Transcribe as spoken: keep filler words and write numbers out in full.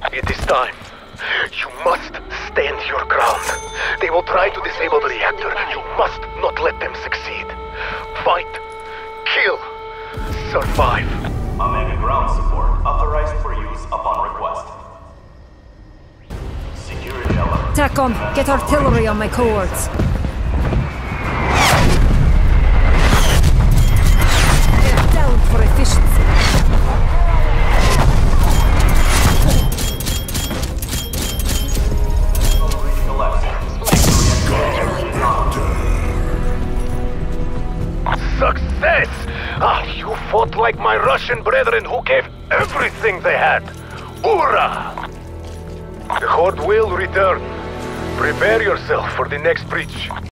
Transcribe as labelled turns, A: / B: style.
A: It is time. You must stand your ground. They will try to disable the reactor. You must not let them succeed. Fight. Kill. Survive.
B: Omega ground support authorized for use upon request. Security alert.
C: TACOM, get artillery on my cohorts. Get down for efficiency.
A: Success! Ah, you fought like my Russian brethren who gave everything they had. Ura! The Horde will return. Prepare yourself for the next breach.